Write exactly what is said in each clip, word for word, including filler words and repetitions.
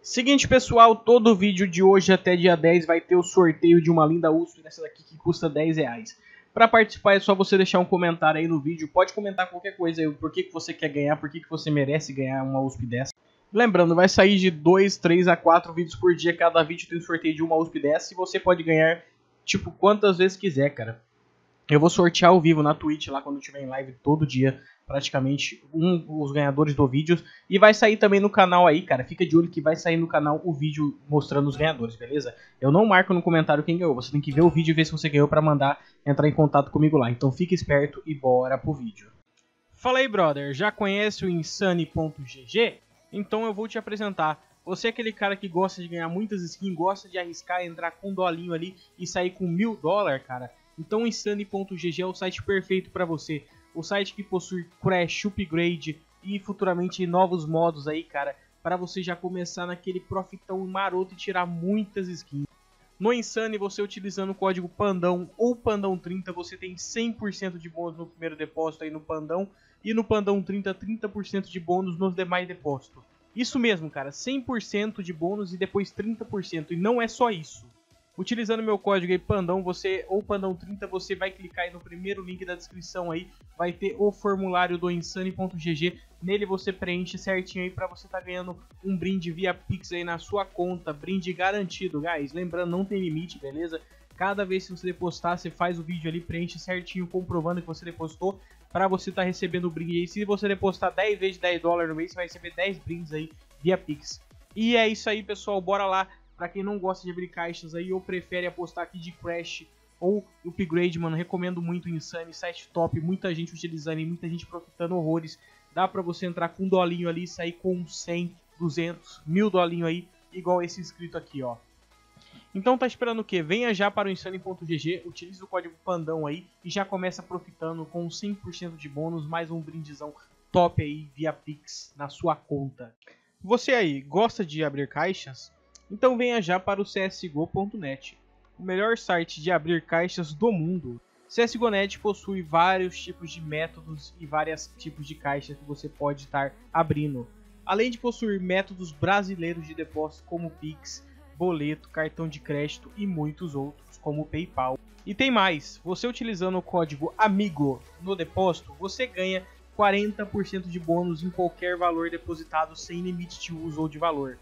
Seguinte, pessoal, todo vídeo de hoje até dia dez vai ter o sorteio de uma linda U S P dessa daqui que custa dez reais. Para participar é só você deixar um comentário aí no vídeo, pode comentar qualquer coisa aí, por que, que você quer ganhar, por que, que você merece ganhar uma U S P dessa. Lembrando, vai sair de dois, três a quatro vídeos por dia, cada vídeo tem um sorteio de uma U S P dessa e você pode ganhar, tipo, quantas vezes quiser, cara. Eu vou sortear ao vivo na Twitch, lá quando eu estiver em live todo dia, praticamente, um, os ganhadores do vídeo. E vai sair também no canal aí, cara, fica de olho que vai sair no canal o vídeo mostrando os ganhadores, beleza? Eu não marco no comentário quem ganhou, você tem que ver o vídeo e ver se você ganhou pra mandar entrar em contato comigo lá. Então fique esperto e bora pro vídeo. Fala aí, brother, já conhece o Insane ponto G G? Então eu vou te apresentar. Você é aquele cara que gosta de ganhar muitas skins, gosta de arriscar, entrar com um dolinho ali e sair com mil dólares, cara? Então o Insane ponto G G é o site perfeito para você. O site que possui crash, upgrade e futuramente novos modos aí, cara, para você já começar naquele profitão maroto e tirar muitas skins. No Insane, você utilizando o código Pandão ou Pandão trinta, você tem cem por cento de bônus no primeiro depósito aí no Pandão. E no Pandão trinta, trinta por cento de bônus nos demais depósitos. Isso mesmo, cara, cem por cento de bônus e depois trinta por cento. E não é só isso. Utilizando meu código aí, Pandão, você, ou Pandão trinta, você vai clicar aí no primeiro link da descrição aí. Vai ter o formulário do Insane ponto G G. Nele você preenche certinho aí pra você tá ganhando um brinde via Pix aí na sua conta. Brinde garantido, guys. Lembrando, não tem limite, beleza? Cada vez que você depositar, você faz o vídeo ali, preenche certinho, comprovando que você depositou, para você estar tá recebendo o brinde aí. Se você depositar dez vezes dez dólares no mês, você vai receber dez brindes aí via Pix. E é isso aí, pessoal, bora lá. Pra quem não gosta de abrir caixas aí ou prefere apostar aqui de Crash ou Upgrade, mano, recomendo muito o Insane, site top, muita gente utilizando e muita gente profitando horrores. Dá pra você entrar com um dolinho ali e sair com cem, duzentos, mil dolinho aí, igual esse inscrito aqui, ó. Então tá esperando o que? Venha já para o Insane ponto G G, utilize o código Pandão aí e já começa profitando com cem por cento de bônus, mais um brindezão top aí via Pix na sua conta. Você aí, gosta de abrir caixas? Então venha já para o C S G O ponto net, o melhor site de abrir caixas do mundo. C S G O ponto net possui vários tipos de métodos e vários tipos de caixas que você pode estar abrindo. Além de possuir métodos brasileiros de depósito como Pix, boleto, cartão de crédito e muitos outros, como o PayPal. E tem mais, você utilizando o código AMIGO no depósito, você ganha quarenta por cento de bônus em qualquer valor depositado sem limite de uso ou de valor.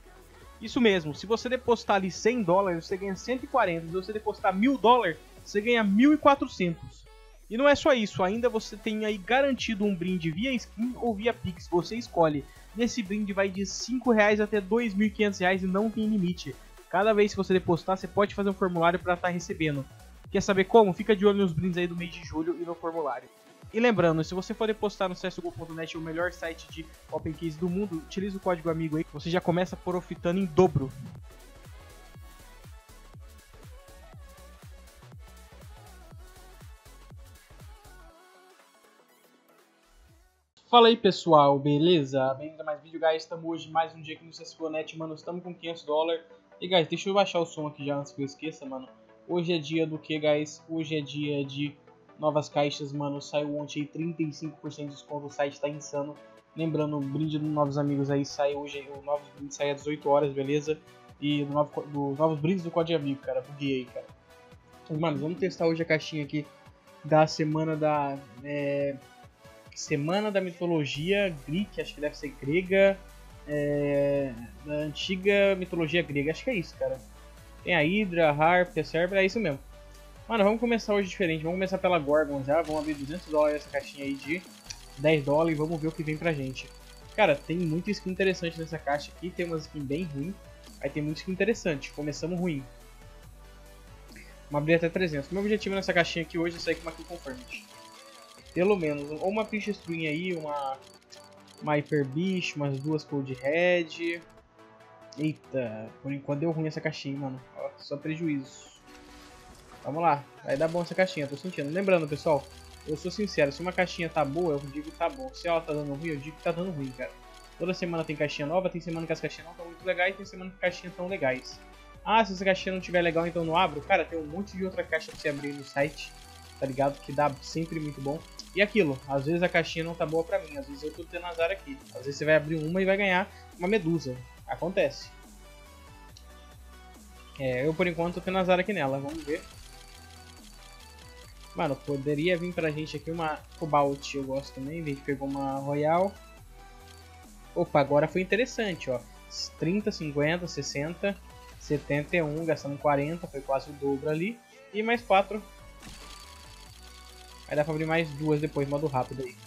Isso mesmo, se você depositar ali cem dólares, você ganha cento e quarenta, se você depositar mil dólares, você ganha mil e quatrocentos. E não é só isso, ainda você tem aí garantido um brinde via skin ou via Pix, você escolhe. E esse brinde vai de cinco reais até dois mil e quinhentos reais e não tem limite. Cada vez que você depositar, você pode fazer um formulário para estar recebendo. Quer saber como? Fica de olho nos brindes aí do mês de julho e no formulário. E lembrando, se você for depositar no C S G O ponto net, o melhor site de Open Case do mundo, utilize o código AMIGO aí, que você já começa profitando em dobro. Fala aí, pessoal, beleza? Bem-vindo a mais vídeo, guys. Estamos hoje mais um dia aqui no C S G O ponto net, mano. Estamos com quinhentos dólares. E, guys, deixa eu baixar o som aqui já antes que eu esqueça, mano. Hoje é dia do que, guys? Hoje é dia de novas caixas, mano. Saiu ontem aí trinta e cinco por cento de desconto, o site tá insano. Lembrando, o brinde dos novos amigos aí sai hoje, o novo brinde sai às dezoito horas, beleza? E do novo, dos novos brindes do código amigo, cara. Buguei aí, cara. Mano, vamos testar hoje a caixinha aqui da semana da... É... Semana da mitologia Greek, acho que deve ser grega. É... Da antiga mitologia grega, acho que é isso, cara. Tem a Hydra, a Harpia, a Cerbera, é isso mesmo. Mano, vamos começar hoje diferente, vamos começar pela Gorgon já, vamos abrir duzentos dólares essa caixinha aí de dez dólares e vamos ver o que vem pra gente. Cara, tem muita skin interessante nessa caixa aqui, tem umas skin bem ruim, aí tem muita skin interessante, começamos ruim. Vamos abrir até trezentos, meu objetivo nessa caixinha aqui hoje é sair com uma Kill Confirmed. Pelo menos, ou uma Fish String aí, uma, uma Hyper Beast, umas duas Cold Red. Eita, por enquanto deu ruim essa caixinha, mano, ó, só prejuízo. Vamos lá, vai dar bom essa caixinha, tô sentindo. Lembrando, pessoal, eu sou sincero, se uma caixinha tá boa, eu digo que tá bom. Se ela tá dando ruim, eu digo que tá dando ruim, cara. Toda semana tem caixinha nova, tem semana que as caixinhas não estão muito legais, tem semana que as caixinhas estão legais. Ah, se essa caixinha não tiver legal, então não abro. Cara, tem um monte de outra caixa pra você abrir no site, tá ligado? Que dá sempre muito bom. E aquilo, às vezes a caixinha não tá boa pra mim, às vezes eu tô tendo azar aqui. Às vezes você vai abrir uma e vai ganhar uma medusa. Acontece. É, eu por enquanto tô tendo azar aqui nela, vamos ver. Mano, poderia vir pra gente aqui uma Cobalt, eu gosto também, a gente pegou uma Royal. Opa, agora foi interessante, ó. trinta, cinquenta, sessenta, setenta e um, gastamos quarenta, foi quase o dobro ali. E mais quatro. Aí dá pra abrir mais duas depois, modo rápido aí.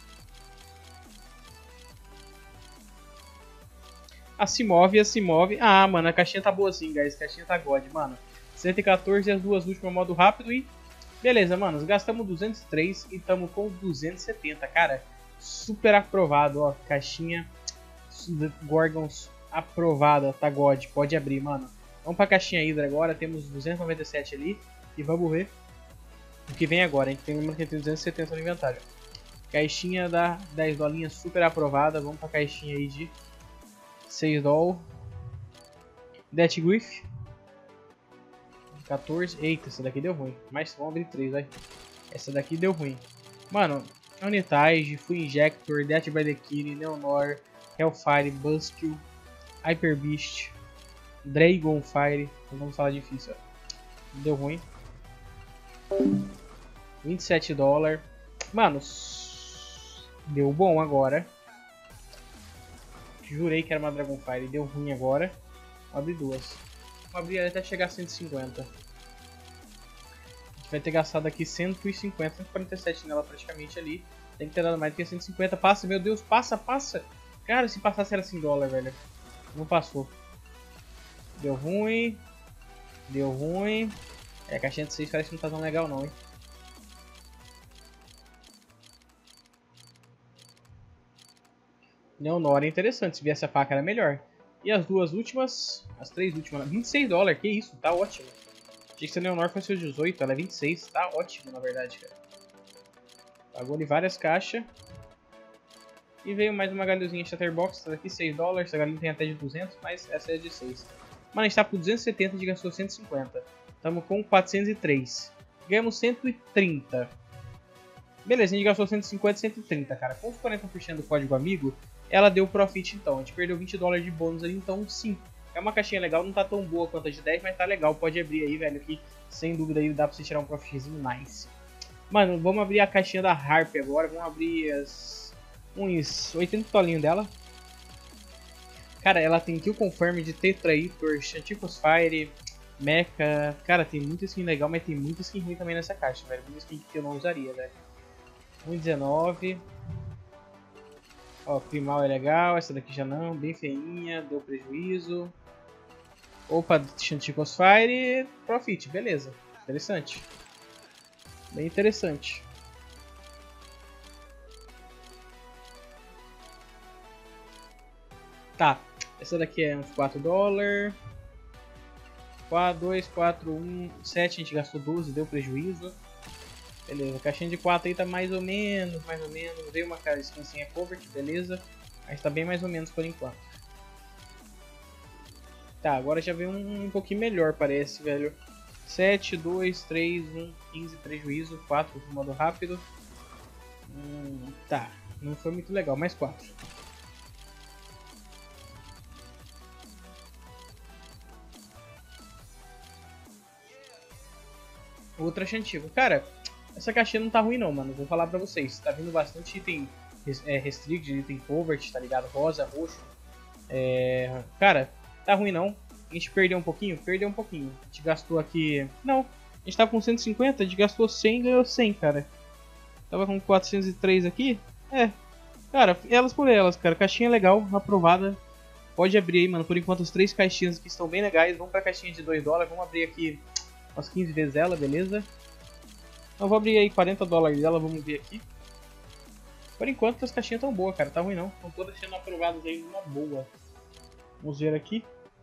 Ah, se move, se move. Ah, mano, a caixinha tá boa assim, guys. A caixinha tá god, mano. cento e quatorze e as duas últimas modo rápido e... Beleza, mano. Gastamos duzentos e três e estamos com duzentos e setenta, cara. Super aprovado, ó. Caixinha Gorgons aprovada, tá god. Pode abrir, mano. Vamos pra caixinha Hydra agora. Temos duzentos e noventa e sete ali. E vamos ver o que vem agora. A gente tem, lembra que tem duzentos e setenta no inventário. Caixinha da dez dolinhas super aprovada. Vamos pra caixinha aí de... seis doll. Death Griff. quatorze. Eita, essa daqui deu ruim. Mas vamos abrir três, vai. Essa daqui deu ruim. Mano, Unitage, Full Injector, Death by the Kid, Neonor, Hellfire, Buskill, Hyper Beast, Dragonfire. Vamos falar difícil, ó. Deu ruim. vinte e sete dólares. Mano, deu bom agora. Jurei que era uma Dragonfire, deu ruim agora. Vou abrir duas. Vou abrir até chegar a cento e cinquenta. A gente vai ter gastado aqui cento e cinquenta, cento e quarenta e sete nela praticamente ali. Tem que ter dado mais do que cento e cinquenta. Passa, meu Deus, passa, passa. Cara, se passasse era cem dólares, velho. Não passou. Deu ruim. Deu ruim. É, a caixinha de seis parece que não tá tão legal não, hein. Neonor é interessante, se viesse a faca era melhor. E as duas últimas, as três últimas, vinte e seis dólares, que isso, tá ótimo. Achei que se a Neonor fosse os dezoito, ela é vinte e seis, tá ótimo na verdade, cara. Pagou ali várias caixas. E veio mais uma galhozinha Chatterbox, essa daqui seis dólares, essa galinha tem até de duzentos, mas essa é de seis. Mano, a gente tá com duzentos e setenta e gastou cento e cinquenta. Estamos com quatrocentos e três. Ganhamos cento e trinta. Beleza, a gente gastou cento e cinquenta e cento e trinta, cara. Com os quarenta por cento do código amigo, ela deu profit então. A gente perdeu vinte dólares de bônus ali, então sim. É uma caixinha legal, não tá tão boa quanto a de dez, mas tá legal. Pode abrir aí, velho, que sem dúvida aí dá pra você tirar um profitzinho nice. Mano, vamos abrir a caixinha da Harp agora. Vamos abrir as... uns oitenta tolinhos dela. Cara, ela tem Kill Confirm de Tetraitor, Chanticle's Fire, Mecha. Cara, tem muita skin legal, mas tem muita skin ruim também nessa caixa, velho. Muita skin que eu não usaria, velho. um e dezenove. Ó, Primal é legal, essa daqui já não, bem feinha, deu prejuízo. Opa, Chanticle's Fire, Profit, beleza. Interessante. Bem interessante. Tá, essa daqui é uns quatro dólares. quatro, dois, quatro, um, sete, a gente gastou doze, deu prejuízo. Beleza, a caixinha de quatro aí tá mais ou menos, mais ou menos. Veio uma skinzinha Covert, beleza. Mas tá bem mais ou menos por enquanto. Tá, agora já veio um, um pouquinho melhor, parece, velho. sete, dois, três, um, quinze, prejuízo. quatro no modo rápido. Hum, tá, não foi muito legal, mais quatro. Outra Chantico. Cara, essa caixinha não tá ruim não, mano. Vou falar pra vocês. Tá vindo bastante item é, Restricted, item Covert, tá ligado? Rosa, roxo. É... Cara, tá ruim não. A gente perdeu um pouquinho? Perdeu um pouquinho. A gente gastou aqui... Não, a gente tava com cento e cinquenta, a gente gastou cem e ganhou cem, cara. Tava com quatrocentos e três aqui. É. Cara, elas por elas, cara. Caixinha legal, aprovada. Pode abrir aí, mano. Por enquanto as três caixinhas aqui estão bem legais. Vamos pra caixinha de dois dólares. Vamos abrir aqui umas quinze vezes ela, beleza? Eu vou abrir aí quarenta dólares dela, vamos ver aqui. Por enquanto as caixinhas estão boas, cara. Tá ruim não. Estão todas sendo aprovadas aí numa boa. Vamos ver aqui.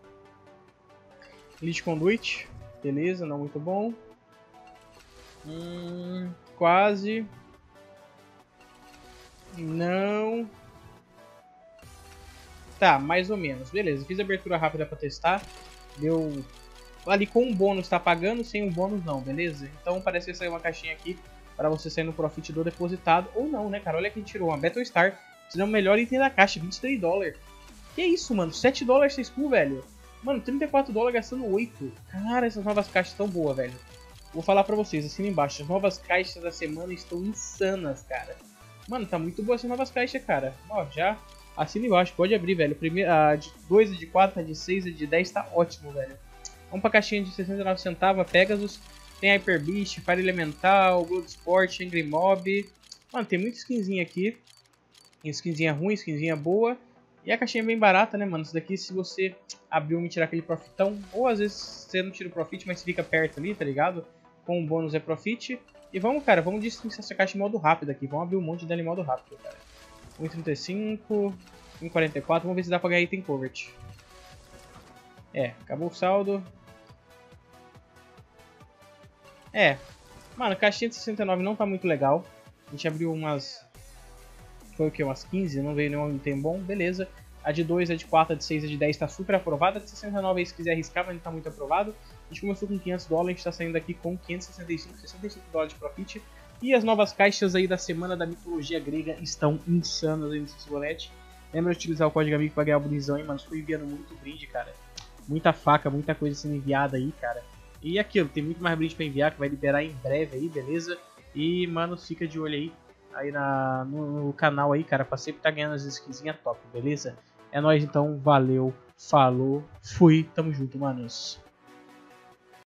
Lead Conduit. Beleza, não muito bom. Hum, quase. Não. Tá, mais ou menos. Beleza, fiz a abertura rápida pra testar. Deu... Ali com um bônus tá pagando, sem um bônus não, beleza? Então parece que saiu uma caixinha aqui para você sair no profit do depositado. Ou não, né, cara? Olha quem tirou uma Battlestar. Tirou o melhor item da caixa, vinte e três dólares. Que isso, mano? sete dólares essa school, velho. Mano, trinta e quatro dólares gastando oito. Cara, essas novas caixas estão boas, velho. Vou falar pra vocês, assim embaixo. As novas caixas da semana estão insanas, cara. Mano, tá muito boa essas novas caixas, cara. Ó, já assina embaixo, pode abrir, velho. Primeiro, a de dois, a de quatro, a de seis, a de dez tá ótimo, velho. Vamos pra caixinha de sessenta e nove centavos, a Pegasus. Tem Hyper Beast, Fire Elemental, Bloodsport, Angry Mob. Mano, tem muita skinzinha aqui. Skinzinha ruim, skinzinha boa. E a caixinha é bem barata, né, mano? Isso daqui, se você abrir uma e tirar aquele profitão, ou às vezes você não tira o profit, mas fica perto ali, tá ligado? Com o bônus é profit. E vamos, cara, vamos destrinçar essa caixa em modo rápido aqui. Vamos abrir um monte dela em modo rápido, cara. um e trinta e cinco, um e quarenta e quatro. Vamos ver se dá pra ganhar item covert. É, acabou o saldo. É, mano, a caixinha de sessenta e nove não tá muito legal. A gente abriu umas... Foi o que? Umas quinze? Não veio nenhum item bom, beleza. A de dois, a de quatro, a de seis, a de dez tá super aprovada. A de sessenta e nove aí se quiser arriscar, mas não tá muito aprovado. A gente começou com quinhentos dólares, a gente tá saindo daqui com quinhentos e sessenta e cinco, sessenta e cinco dólares de profit. E as novas caixas aí da semana da mitologia grega estão insanas aí no Sisbolete. Lembra de utilizar o código amigo pra ganhar o brisão, hein, mano? Estou enviando muito brinde, cara. Muita faca, muita coisa sendo enviada aí, cara. E aquilo, tem muito mais brinde pra enviar que vai liberar em breve aí, beleza? E, mano, fica de olho aí. Aí na, no, no canal aí, cara, pra sempre tá ganhando as skinzinhas top, beleza? É nóis então, valeu, falou, fui, tamo junto, manos.